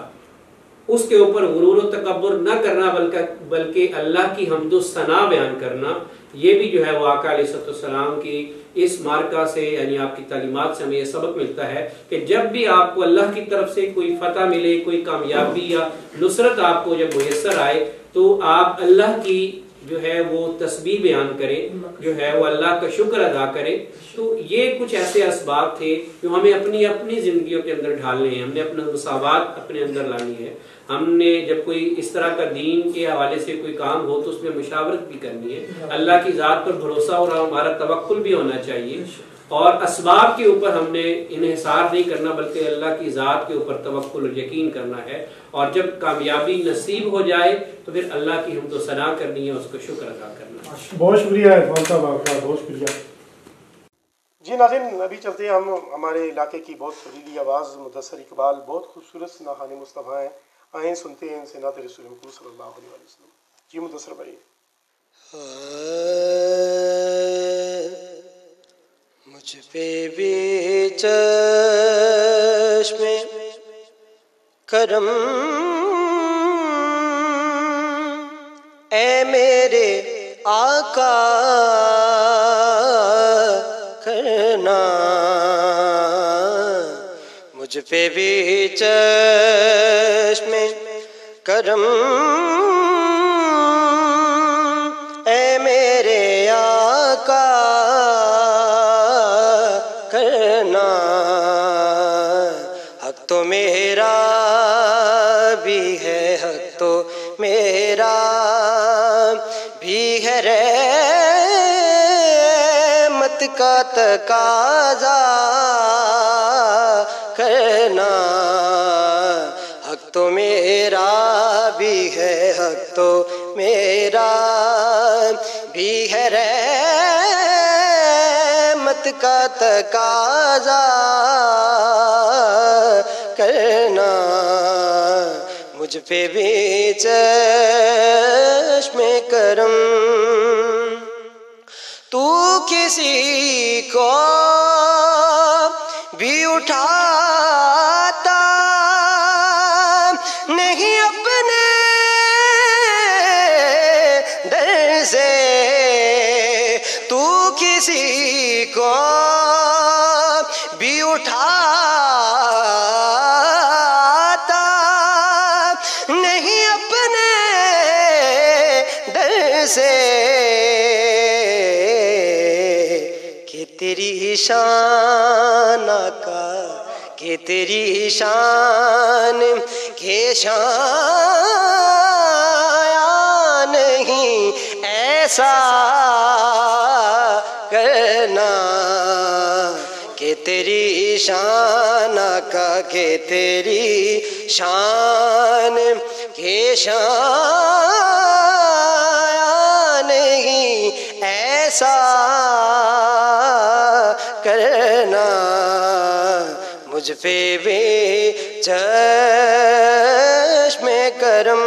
اس کے اوپر غرور و تکبر نہ کرنا بلکہ اللہ کی حمد و ثنا بیان کرنا، یہ بھی جو ہے وہ آقا علیہ السلام کی اس مارکہ سے یعنی آپ کی تعلیمات سے ہمیں یہ سبق ملتا ہے کہ جب بھی آپ کو اللہ کی طرف سے کوئی فتح ملے، کوئی کامیابی یا نصرت آپ کو جب میسر آئے تو آپ اللہ کی جو ہے وہ تسبیح بیان کرے، جو ہے وہ اللہ کا شکر ادا کرے. تو یہ کچھ ایسے اسباب تھے جو ہمیں اپنی زندگیوں کے اندر ڈھالنے ہیں. ہم نے اپنا مساوات اپنے اندر لانی ہے. ہم نے جب کوئی اس طرح کا دین کے حوالے سے کوئی کام ہو تو اس میں مشاورت بھی کرنی ہے. اللہ کی ذات پر بھروسہ اور ہمارا توکل بھی ہونا چاہیے. اور اسباب کے اوپر ہم نے انحصار نہیں کرنا بلکہ اللہ کی ذات کے اوپر توکل اور یقین کرنا ہے. اور جب کامیابی نصیب ہو جائے تو پھر اللہ کی حمد و ثنا کرنی ہے، اس کو شکر ادا کرنا ہے. بہت شکریہ عرفان صاحب آپ کا، بہت شکریہ. جی ناظرین، ابھی چلتے ہیں ہم ہمارے علاقے کی بہت سریلی آواز مدثر اقبال بہت خوبصورت ناخوان مصطفیٰ ہیں. آئیں سنتے ہیں ان سے نعت رسول مقبول صلی اللہ علیہ وسلم. جی مدثر بھائی. مجھ پہ بھی چشم کرم اے میرے آقا کرنا، مجھ پہ بھی چشم کرم اے میرے آقا کرنا. حق تو میرا بھی ہے، حق تو میرا بھی ہے، رحمت کا تقاضا کرنا. حق تو میرا بھی ہے، حق تو میرا بھی ہے، رحمت کا تقاضا کرنا. مجھ پہ بھی چشم کرم. تو کسی کو بھی اٹھاتا نہیں اپنے در سے، تو کسی کو بھی اٹھاتا نہیں اپنے در سے، کہ تیری شان آقا، کہ تیری شان کے شان نہیں ایسا کرنا، کہ تیری شان آقا، کہ تیری شان کے شان نہیں ایسا کرنا. مجھ پہ بھی چشم کرم.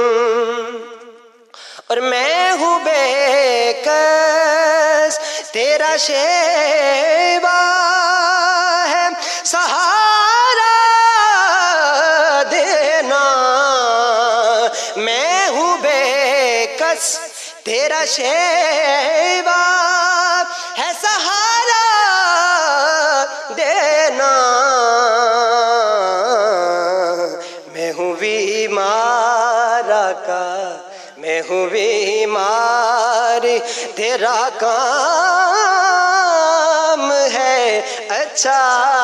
اور میں ہوں بے کس، تیرا شیوا ہے سہارا دینا. میں ہوں بے کس، تیرا شیوا ہے سہارا دینا. میں ہوں بیمار آقا، میں ہوں بیمار، تیرا کام ہے اچھا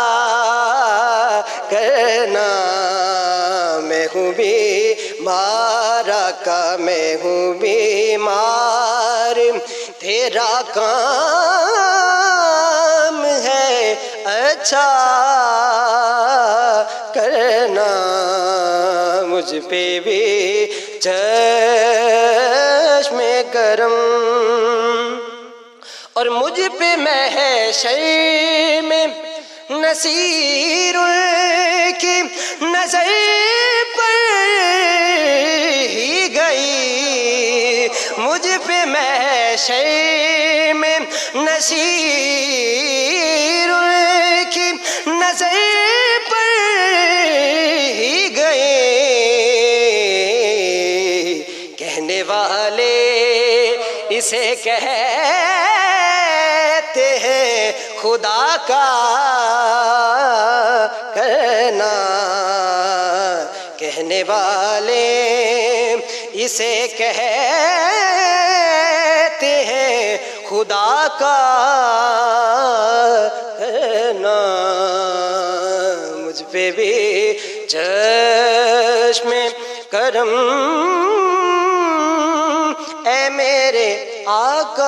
کرنا. میں ہوں بیمار آقا، میں ہوں بیمار، تیرا کام ہے اچھا کرنا. مجھ پہ بھی چشم کرم. اور مجھ پہ محشر میں نصیر کی نظر پر ہی گئی، مجھ پہ محشر میں نصیر کی نظر پر ہی گئی. کہنے والے اسے کہتے ہیں خدا کا کرنا. کہنے والے इसे कहते हैं खुदा का नाम। मुझ पे भी चश्मे करम ए मेरे आका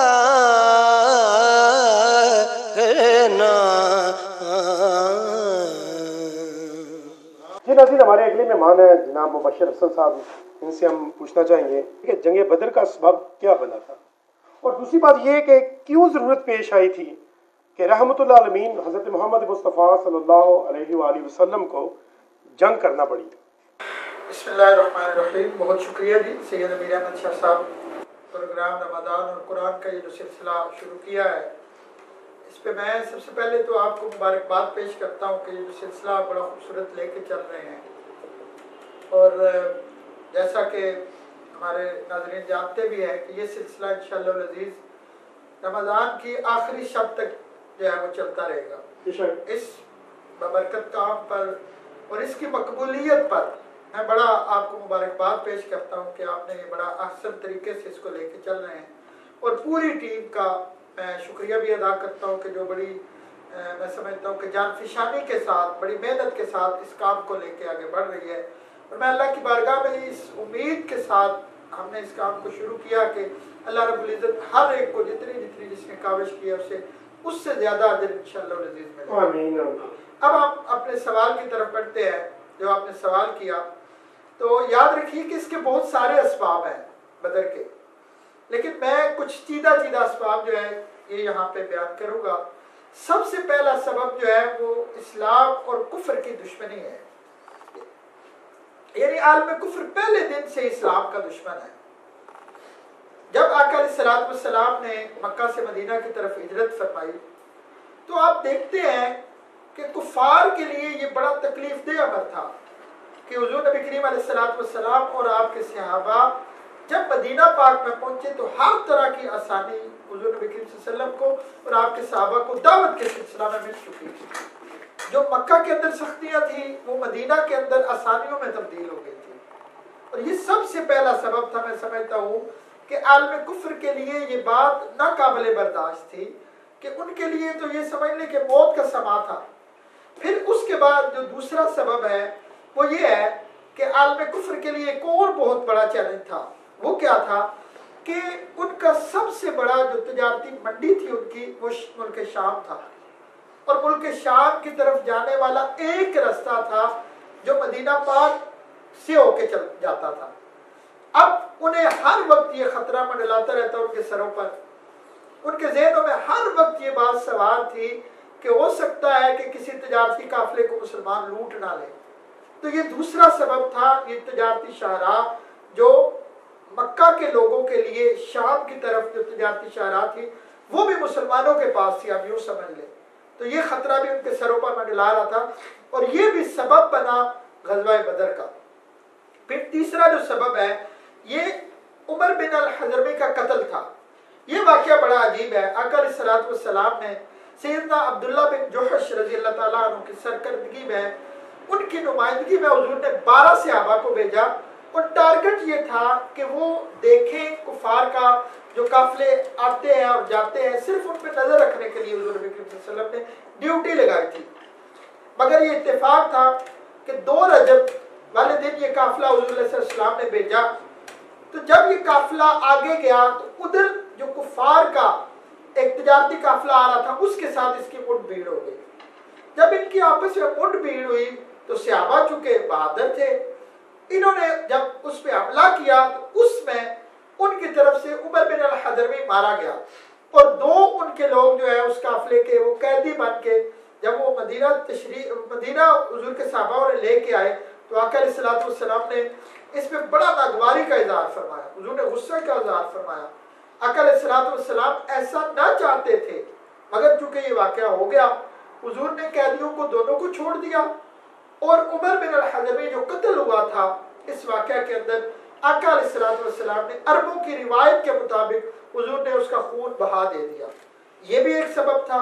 जी नाज़रीन, हमारे अगले मेहमान हैं जनाब मुबशर हसन साहब। इनसे हम पूछना चाहेंगे कि जंग बदर का सबब क्या बना था, और दूसरी बात ये कि क्यों ज़रूरत पेश आई थी कि रहमतुल आलमीन हज़रत मोहम्मद मुस्तफ़ा सल्लल्लाहु अलैहि वसल्लम को जंग करना पड़ी। बिस्मिल्लाहिर्रहमानिर्रहीम। बहुत शुक्रिया जी सैयद अमीर अहमद शाह साहब। प्रोग्राम रमज़ान और कुरान का ये जो सिलसिला शुरू किया है, इस पे मैं सबसे पहले तो आपको मुबारकबाद पेश करता हूँ कि ये जो सिलसिला बड़ा खूबसूरत लेके चल रहे हैं। और जैसा कि हमारे नाज़रीन जानते भी हैं कि ये सिलसिला इंशाअल्लाह अज़ीज़ रमज़ान की आखिरी शब तक जो है वो चलता रहेगा। इस बबरकत काम पर और इसकी मकबूलियत पर मैं बड़ा आपको मुबारकबाद पेश करता हूँ कि आपने ये बड़ा अहसन तरीके से इसको लेके चल रहे हैं। और पूरी टीम का मैं शुक्रिया भी अदा करता हूँ कि जो बड़ी मैं समझता हूँ कि जानफिशानी के साथ, बड़ी मेहनत के साथ इस काम को लेके आगे बढ़ रही है। और मैं अल्लाह की बारगाह में इस उम्मीद के साथ हमने इस काम को शुरू किया कि अल्लाह रब्बुल इज़्ज़त हर एक को जितनी जिसने काविश की है उससे ज़्यादा अजर इंशाअल्लाह अज़ीज़ मिलेगा। अब आप अपने सवाल की तरफ बढ़ते हैं जो आपने सवाल किया। तो याद रखिए कि इसके बहुत सारे असबाब हैं बदर के, लेकिन मैं कुछ चीदा असबाब जो है ये यहाँ पे बयान करूँगा। सबसे पहला सबब जो है वो इस्लाम और कुफ्र की दुश्मनी है। यानी आलम कुफ्र पहले दिन से इस्लाम का दुश्मन है। जब आका अलैहिस्सलाम ने मक्का से मदीना की तरफ हिजरत फरमाई तो आप देखते हैं कि कुफार के लिए ये बड़ा तकलीफ देह अमर था कि हुजूर नबी करीम अलैहिस्सलाम और आपके सहाबा जब मदीना पाक में पहुंचे तो हर तरह की आसानी हुजूर नबी करीम सल्लल्लाहु अलैहि वसल्लम को और आपके सहाबा को दावत के सिलसिला में मिल चुकी थी। जो मक्का के अंदर सख्तियां थी वो मदीना के अंदर आसानियों में तब्दील हो गई थी। और ये सबसे पहला सबब था, मैं समझता हूँ कि आलम कुफ्र के लिए ये बात नाकाबिले बर्दाश्त थी कि उनके लिए तो ये समझ लें कि मौत का समा था। फिर उसके बाद जो दूसरा सबब है वो ये है कि आलम कुफ्र के लिए एक और बहुत बड़ा चैलेंज था। वो क्या था कि उनका सबसे बड़ा जो तजारती मंडी थी उनकी वो मुल्क शाम था, और मुल्क शाम की तरफ जाने वाला एक रास्ता था जो मदीना पाक से होके चल जाता था। अब उन्हें हर वक्त ये खतरा मंडलाता रहता उनके सरों पर। उनके ज़हनों में हर वक्त ये बात सवार थी कि हो सकता है कि किसी तजारती काफिले को मुसलमान लूट ना ले। तो ये दूसरा सबब था, ये तजारती शाहराह जो मक्का के लोगों के लिए शाम की तरफ जो तजारती शाहराह थी वो भी मुसलमानों के पास थी, आप यूँ समझ लें। तो ये खतरा भी उनके सरों पर मंडला रहा था और ये भी सबब बना ग़ज़वा बदर का। फिर तीसरा जो सबब है ये उमर बिन अल-हज़रमी का कत्ल था। ये वाक़या बड़ा अजीब है। आका अलैहिस्सलाम ने सैयदना अब्दुल्ला बिन जोहश रज़ी अल्लाह ताला अन्हु की सरकर्दगी में, उनकी नुमाइंदगी में हुज़ूर ने 12 सहाबा को भेजा और टारगेट ये था कि वो देखें कुफार का जो काफिले आते हैं और जाते हैं, सिर्फ उन पर नजर रखने के लिए हुज़ूर नबी करीम सल्लल्लाहु अलैहि वसल्लम ने ड्यूटी लगाई थी। मगर ये इत्तेफाक था कि 2 रजब वाले दिन ये काफिला हुज़ूर सल्लल्लाहु अलैहि वसल्लम ने भेजा। तो जब ये काफिला आगे गया तो उधर जो कुफार का एक तजारती काफिला आ रहा था उसके साथ इसकी मुठ भीड़ हो गई। जब इनकी आपस में मुठ भीड़ हुई तो सहाबा चुके बहादुर थे, इन्होंने जब उस पर हमला किया तो उसमें उनकी तरफ से उमर बिन अल-हज़रमी मारा गया और 2 उनके लोग जो है उस काफिले के वो कैदी बन के जब वो मदीना हुजूर के सहाबा ने लेके आए तो आका अलैहिस्सलाम ने इसमें बड़ा नागवारी का इज़हार फरमाया, हुजूर ने गुस्से का इज़हार फरमाया। आका अलैहिस्सलाम ऐसा ना चाहते थे मगर चूंकि ये वाक़या हो गया, हुजूर ने कैदियों को दोनों को छोड़ दिया और उमर बिन अल-हज़रमी जो कत्ल हुआ था इस वाक़या के अंदर आका अलैहिस्सलाम ने अरबों की रिवायत के मुताबिक हुजूर ने उसका खून बहा दे दिया। ये भी एक सबब था।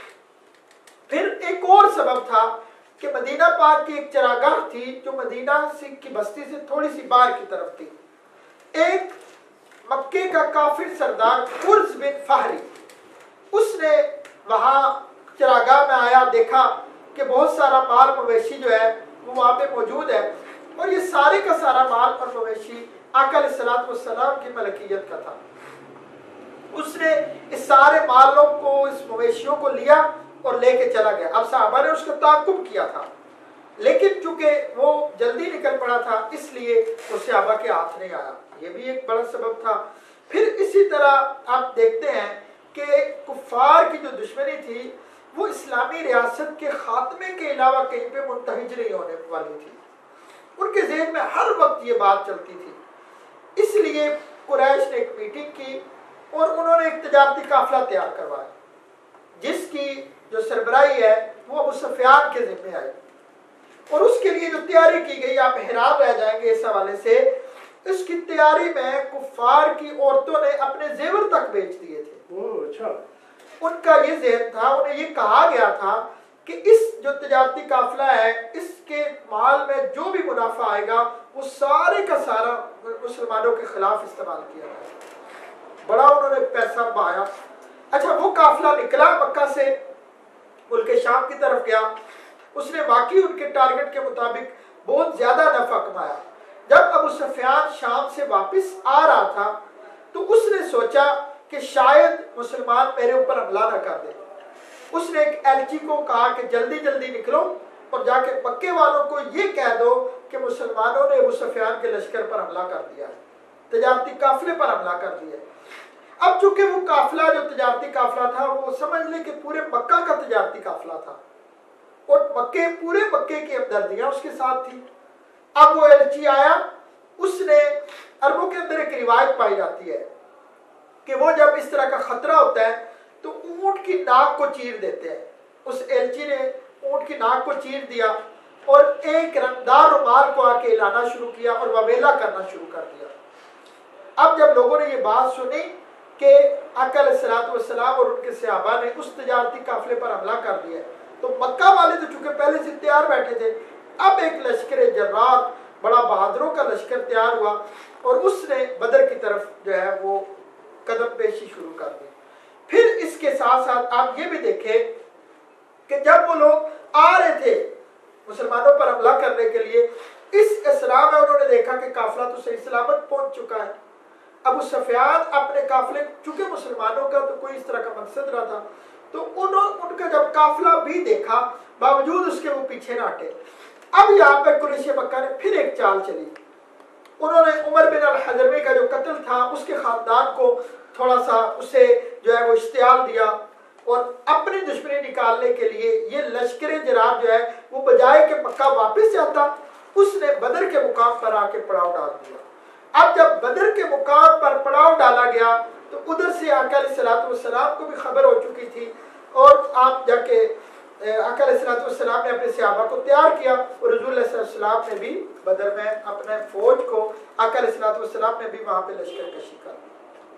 फिर एक और सबब था कि मदीना पाक की एक चरागाह थी जो मदीना की बस्ती से थोड़ी सी बाहर की तरफ थी। ایک مکے کا کافر سردار قرز بن فہری، اس نے وہاں چراگاہ میں آیا، دیکھا کہ بہت سارا مال مویشی جو ہے وہ وہاں پہ موجود ہے، اور یہ سارے کا سارا مال اور مویشی آقا علیہ الصلوۃ والسلام کی ملکیت کا تھا۔ اس نے اس سارے مالوں کو، اس مویشیوں کو لیا اور لے کے چلا گیا۔ اب صحابہ نے اس کا تعاقب کیا تھا، لیکن چونکہ وہ جلدی نکل پڑا تھا اس لیے وہ صحابہ کے ہاتھ نہیں آیا، یہ بھی ایک بڑا سبب تھا۔ پھر اسی طرح آپ دیکھتے ہیں کہ کفار کی جو دشمنی تھی وہ اسلامی ریاست کے خاتمے کے علاوہ کہیں پہ منتہج نہیں ہونے والی تھی، ان کے ذہن میں ہر وقت یہ بات چلتی تھی۔ اس لیے قریش نے ایک میٹنگ کی اور انہوں نے ایک تجارتی قافلہ تیار کروایا، جس کی جو سربراہی ہے وہ ابو سفیان کے ذمہ آئی، اور اس کے لیے جو تیاری کی گئی آپ حیران رہ جائیں گے اس حوالے سے۔ اس کی تیاری میں کفار کی عورتوں نے اپنے زیور تک بیچ دیے تھے۔ ان کا یہ ذہن تھا، انہیں یہ کہا گیا تھا کہ اس جو تجارتی قافلہ ہے اس کے مال میں جو بھی منافع آئے گا وہ سارے کا سارا مسلمانوں کے خلاف استعمال کیا جائے۔ بڑا انہوں نے پیسہ بہایا۔ اچھا، وہ قافلہ نکلا مکہ سے، ملک شام کی طرف گیا، اس نے واقعی ان کے ٹارگٹ کے مطابق بہت زیادہ نفع کمایا۔ جب ابو سفیان شام سے واپس آ رہا تھا تو اس نے سوچا کہ شاید مسلمان میرے اوپر حملہ نہ کر دے۔ اس نے ایک ایلچی کو کہا کہ جلدی جلدی نکلو اور جا کے مکے والوں کو یہ کہہ دو کہ مسلمانوں نے ابو سفیان کے لشکر پر حملہ کر دیا ہے، تجارتی قافلے پر حملہ کر دیا ہے۔ اب چونکہ وہ قافلہ جو تجارتی قافلہ تھا وہ سمجھ لیں کہ پورے مکہ کا تجارتی قافلہ تھا، اور پورے مکے کی ہمدردیاں اس کے ساتھ تھی۔ اب وہ ایلچی آیا، اس نے، عربوں کے اندر ایک روایت پائی جاتی ہے کہ وہ جب اس طرح کا خطرہ ہوتا ہے تو اونٹ کی ناک کو چیر دیتے ہیں۔ اس ایلچی نے اونٹ کی ناک کو چیر دیا اور ایک رنگدار رومال کو آ کے لانا شروع کیا اور وبیلا کرنا شروع کر دیا۔ اب جب لوگوں نے یہ بات سنی کہ آقا علیہ الصلوۃ والسلام اور ان کے صحابہ نے اس تجارتی قافلے پر حملہ کر دیا، تو مکہ والے تو چونکہ پہلے سے تیار بیٹھے تھے، اب ایک لشکر جرات، بڑا بہادروں کا لشکر تیار ہوا اور اس نے بدر کی طرف جو ہے وہ قدم پیشی شروع کر دی۔ پھر اس کے ساتھ ساتھ آپ یہ بھی دیکھیں کہ جب وہ لوگ آ رہے تھے مسلمانوں پر حملہ کرنے کے لیے، اس اسرا میں انہوں نے دیکھا کہ قافلہ تو صحیح سلامت پہنچ چکا ہے۔ ابو سفیان اپنے قافلے، چونکہ مسلمانوں کا تو کوئی اس طرح کا مقصد نہ تھا، تو ان کا جب قافلہ بھی دیکھا باوجود اس کے وہ پیچھے نہ ہٹے۔ اب یہاں پہ قریش مکہ نے پھر ایک چال چلی، انہوں نے عمر بن الحضرمی کا جو قتل تھا اس کے خاندان کو تھوڑا سا اسے جو ہے وہ اشتعال دیا، اور اپنی دشمنی نکالنے کے لیے یہ لشکر جرات جو ہے وہ بجائے کہ مکہ واپس جاتا، اس نے بدر کے مقام پر آ کے پڑاؤ ڈال دیا۔ اب جب بدر کے مقام پر پڑاؤ ڈالا گیا تو ادھر سے آقا علیہ الصلوۃ والسلام کو بھی خبر ہو چکی تھی، اور آپ جا کے آقا علیہ الصلوۃ والسلام نے اپنے صحابہ کو تیار کیا، اور حضور علیہ السلام نے بھی بدر میں اپنے فوج کو، آقا علیہ الصلوۃ والسلام نے بھی وہاں پہ لشکر کشی کر دی۔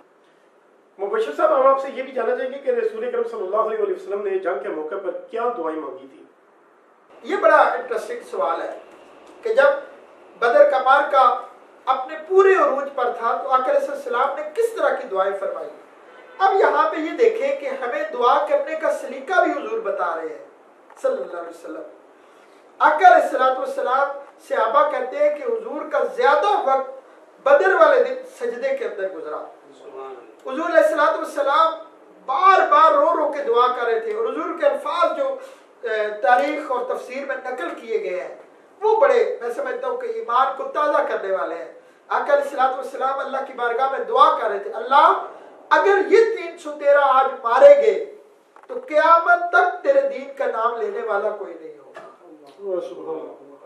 مبشر صاحب، ہم آپ سے یہ بھی جاننا چاہیں گے کہ رسول اکرم صلی اللہ علیہ وسلم نے جنگ کے موقع پر کیا دعائیں مانگی تھی؟ یہ بڑا انٹرسٹنگ سوال ہے کہ جب بدر کا مارکہ اپنے پورے عروج پر تھا تو آقا علیہ السلام نے کس طرح کی دعائیں فرمائی۔ اب یہاں پہ یہ دیکھیں کہ ہمیں دعا کرنے کا سلیقہ بھی حضور بتا رہے ہیں صلی اللہ علیہ وسلم۔ آقا علیہ السلام صحابہ کہتے ہیں کہ حضور کا زیادہ وقت بدر والے دن سجدے کے اندر گزرا۔ حضور علیہ السلام بار بار رو رو کے دعا کر رہے تھے، اور حضور کے الفاظ جو تاریخ اور تفسیر میں نقل کیے گئے ہیں وہ بڑے، میں سمجھتا ہوں کہ ایمان کو تازہ کرنے والے ہیں۔ آقا علیہ السلام اللہ کی بارگاہ میں دعا کر رہے تھے، اللہ اگر یہ 313 آج مارے گئے تو قیامت تک تیرے دین کا نام لینے والا کوئی نہیں ہوگا۔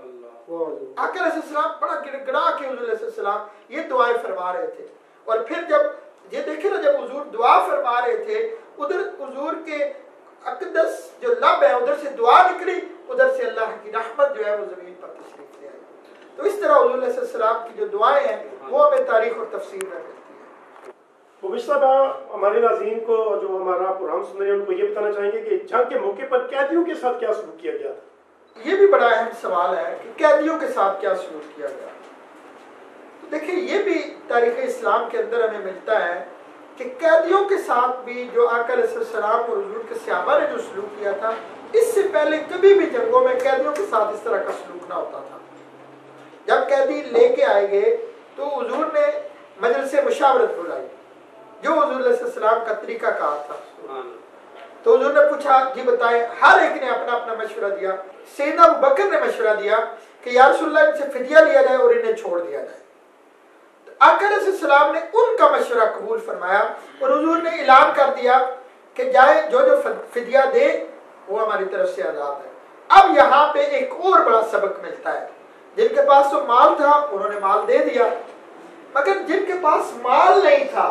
آقا علیہ السلام بڑا گڑ گڑا کے حضور علیہ السلام یہ دعائیں فرما رہے تھے، اور پھر جب یہ دیکھیں نا، جب حضور دعا فرما رہے تھے ادھر حضور کے اقدس جو لب ہے ادھر سے دعا نکلی، ادھر سے اللہ کی رحمت جو ہے وہ زمین پر تشریف لے آئی۔ تو اس طرح حضور علیہ السلام کی جو دعائیں ہیں وہ ہمیں تاریخ اور تفسیر میں ملتی ہیں۔ مبشر صاحب، ہمارے ناظرین کو جو ہمارا پروگرام سن رہے ہیں ان کو یہ بتانا چاہیں گے کہ جنگ کے موقع پر قیدیوں کے ساتھ کیا سلوک کیا گیا تھا؟ یہ بھی بڑا اہم سوال ہے کہ قیدیوں کے ساتھ کیا سلوک کیا گیا۔ دیکھیں یہ بھی تاریخ اسلام کے اندر ہمیں ملتا ہے کہ قیدیوں کے ساتھ بھی جو آقا علیہ السلام اور حضور کے صحابہ نے جو سلوک کیا تھا، اس سے پہلے کبھی بھی جنگوں میں قیدیوں کے ساتھ اس طرح کا سلوک نہ ہوتا تھا۔ جب قیدی لے کے آئے گئے تو حضور نے مجلس مشاورت بلائی، جو حضور علیہ السلام کا طریقہ کہا تھا۔ تو حضور نے پوچھا جی بتائیں، ہر ایک نے اپنا اپنا مشورہ دیا۔ سیدنا ابوبکر نے مشورہ دیا کہ یا رسول اللہ ان سے فدیہ لیا جائے اور انہیں چھوڑ دیا جائے۔ آقا علیہ السلام نے ان کا مشورہ قبول فرمایا اور حضور نے اعلان کر دیا کہ جائے جو جو فدیہ دے وہ ہماری طرف سے آزاد ہے۔ اب یہاں پہ ایک اور بڑا سبق ملتا ہے، جن کے پاس تو مال تھا انہوں نے مال دے دیا، مگر جن کے پاس مال نہیں تھا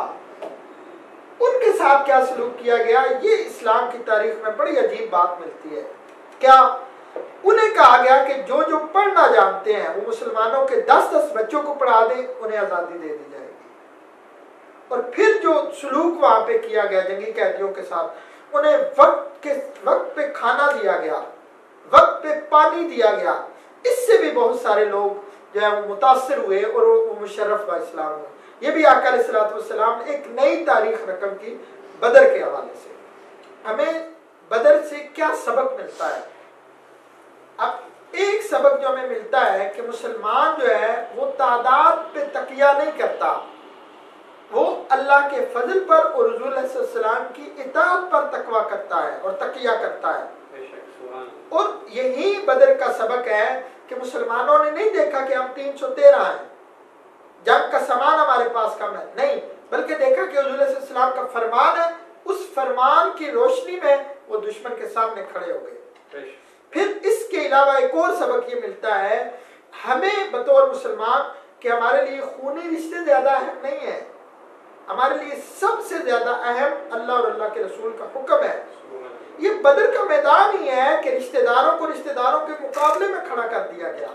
ان کے ساتھ کیا سلوک کیا گیا، یہ اسلام کی تاریخ میں بڑی عجیب بات ملتی ہے۔ کیا انہیں کہا گیا کہ جو جو پڑھنا جانتے ہیں وہ مسلمانوں کے 10 بچوں کو پڑھا دیں، انہیں آزادی دے دی جائے گی۔ اور پھر جو سلوک وہاں پہ کیا گیا جنگی قیدیوں کے ساتھ، انہیں وقت پہ کھانا دیا گیا، وقت پہ پانی دیا گیا۔ اس سے بھی بہت سارے لوگ جو ہے وہ متاثر ہوئے اور وہ مشرف با اسلام ہوئے۔ یہ بھی آقا علیہ السلام نے ایک نئی تاریخ رقم کی بدر کے حوالے سے۔ ہمیں بدر سے کیا سبق ملتا ہے؟ اب ایک سبق جو ہمیں ملتا ہے کہ مسلمان جو ہے وہ تعداد پہ تکیہ نہیں کرتا، وہ اللہ کے فضل پر اور حضور علیہ السلام کی اطاعت پر تقویٰ کرتا ہے اور تکیہ کرتا ہے۔ اور یہی بدر کا سبق ہے کہ مسلمانوں نے نہیں دیکھا کہ ہم 313 ہیں، جنگ کا سامان ہمارے پاس کم ہے، نہیں، بلکہ دیکھا کہ حضور علیہ السلام کا فرمان ہے، اس فرمان کی روشنی میں وہ دشمن کے سامنے کھڑے ہو گئے۔ پھر اس کے علاوہ ایک اور سبق یہ ملتا ہے ہمیں بطور مسلمان کہ ہمارے لیے خونی رشتے زیادہ اہم نہیں ہیں، ہمارے لیے سب سے زیادہ اہم اللہ اور اللہ کے رسول کا حکم ہے۔ یہ بدر کا میدان ہی ہے کہ رشتہ داروں کو رشتہ داروں کے مقابلے میں کھڑا کر دیا گیا۔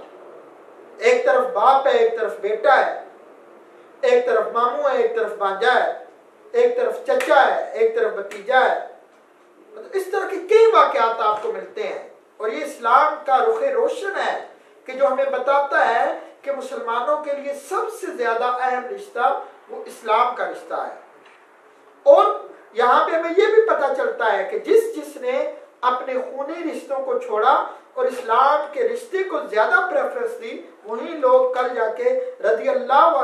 ایک طرف باپ ہے، ایک طرف بیٹا ہے، ایک طرف ماموں ہے، ایک طرف بانجا ہے، ایک طرف چچا ہے، ایک طرف بھتیجا ہے۔ اس طرح کے کئی واقعات آپ کو ملتے ہیں، اور یہ اسلام کا رخ روشن ہے کہ جو ہمیں بتاتا ہے کہ مسلمانوں کے لیے سب سے زیادہ اہم رشتہ وہ اسلام کا رشتہ ہے۔ اور یہاں پہ ہمیں یہ بھی پتہ چلتا ہے کہ جس نے اپنے خونی رشتوں کو چھوڑا اور اسلام کے رشتے کو زیادہ پریفرنس دی، وہی لوگ کل جا کے رضی اللہ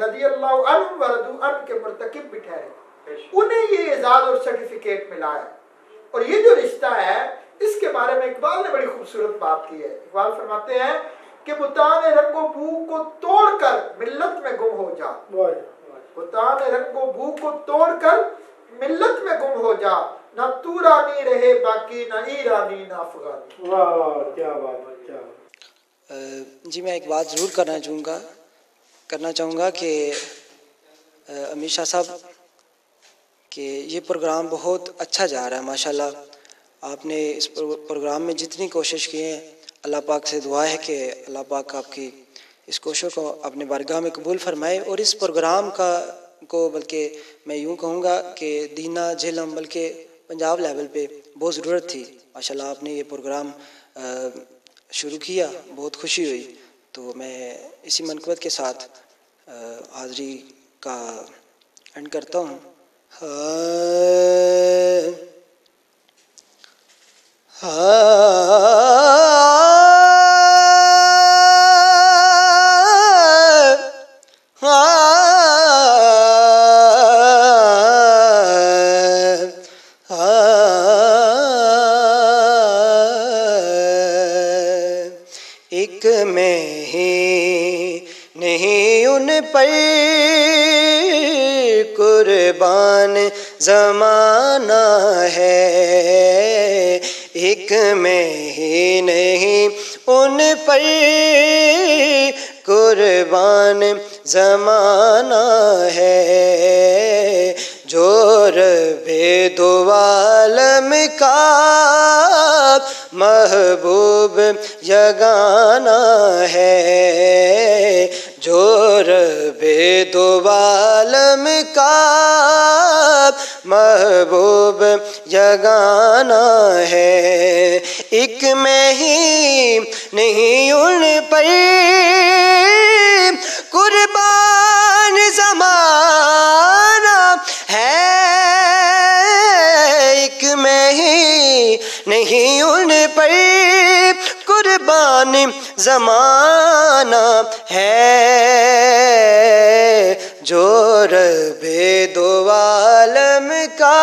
عنہ و رضوا عنہ کے مرتکب بھی ٹھہرے، انہیں یہ اعزاز اور سرٹیفکیٹ ملا ہے۔ اور یہ جو رشتہ ہے اس کے بارے میں اقبال نے بڑی خوبصورت بات کی ہے۔ اقبال فرماتے ہیں کہ بتان رنگ و بو کو توڑ کر ملت میں گم ہو جا، بتان رنگ و بو کو توڑ کر ملت میں گم ہو جا، نہ تو رانی رہے باقی، نہ ایرانی نہ افغانی۔ واہ کیا بات ہے، کیا جی میں ایک بات ضرور کرنا چاہوں گا کہ امیر شاہ صاحب کہ یہ پروگرام بہت اچھا جا رہا ہے ماشاءاللہ۔ آپ نے اس پروگرام میں جتنی کوشش کی ہے، اللہ پاک سے دعا ہے کہ اللہ پاک آپ کی اس کوشش کو اپنے بارگاہ میں قبول فرمائے۔ اور اس پروگرام کو بلکہ میں یوں کہوں گا کہ دینا جھیلم بلکہ پنجاب لیول پہ بہت ضرورت تھی۔ ماشاءاللہ آپ نے یہ پروگرام شروع کیا، بہت خوشی ہوئی۔ تو میں اسی منقبت کے ساتھ حاضری کا اینڈ کرتا ہوں۔ ایک میں ہی نہیں ان پر قربان زمانہ ہے، ایک میں ہی نہیں ان پر قربان زمانہ ہے، جو رب دو عالم کا محبوب یگانہ ہے، جو رب دو عالم کا محبوب یگانہ ہے، ایک میں ہی نہیں ان پر قربان قربان زمانہ ہے، جو رب دو عالم کا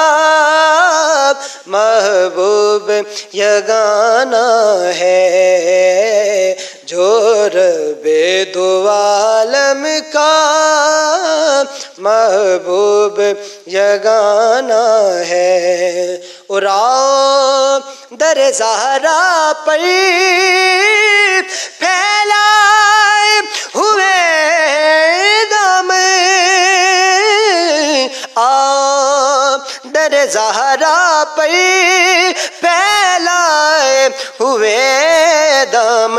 محبوب یگانہ ہے، جو رب دو عالم کا محبوب یگانہ ہے۔ اور آؤ در زہرا پر پھیلائے ہوئے دم، آؤ در زہرا پر پھیلائے ہوئے دم،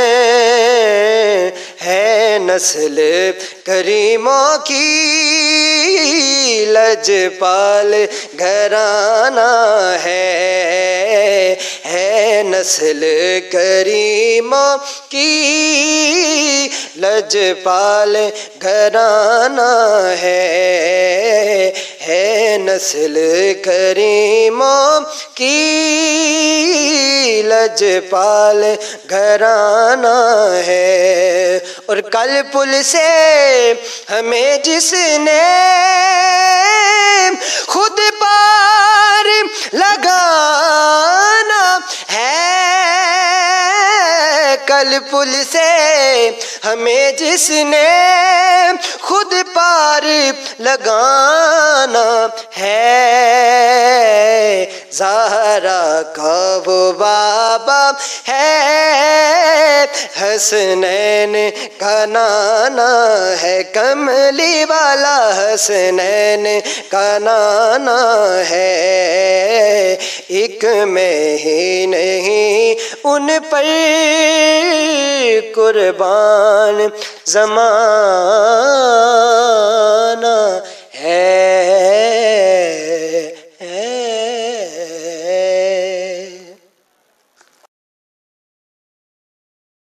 ہے نسل کریموں کی لجپال گھرانہ ہے نسل کریموں کی لجپال گھرانہ ہے نسل کریموں کی لجپال گھرانہ ہے۔ اور کل پل سے ہمیں جس نے خود پار لگانا ہے، کل پل سے ہمیں جس نے خود پار لگانا ہے، زہرا کا وہ بابا ہے، حسنین کا نانا ہے، کملی والا حسنین کا نانا ہے، ایک میں ہی نہیں ان پر قربان زمانہ